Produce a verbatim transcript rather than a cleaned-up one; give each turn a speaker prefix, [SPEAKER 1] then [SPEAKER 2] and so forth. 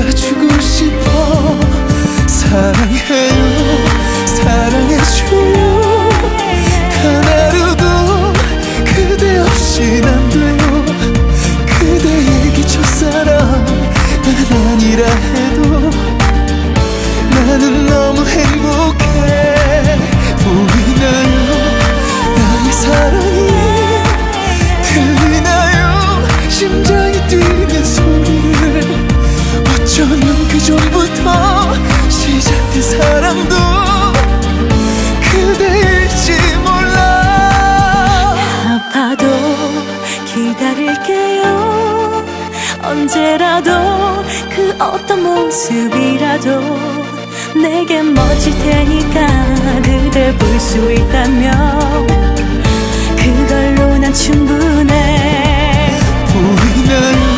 [SPEAKER 1] 안아주고 싶어. 사랑해요, 사랑해줘요. 단 하루도 그대 없인 안 돼요. 그대에게 첫사랑 난 아니라 해도 나는 너무 행복해 보이나요? 나의 사랑이 들리나요? 심장이 뛰는 소리를. 어쩌면 그 전부터 시작된 사랑도 그대일지 몰라.
[SPEAKER 2] 아파도 기다릴게요. 언제라도 그 어떤 모습이라도 내게 멋질 테니까. 그대 볼 수 있다면 그걸로 난 충분해.
[SPEAKER 1] 보이나요?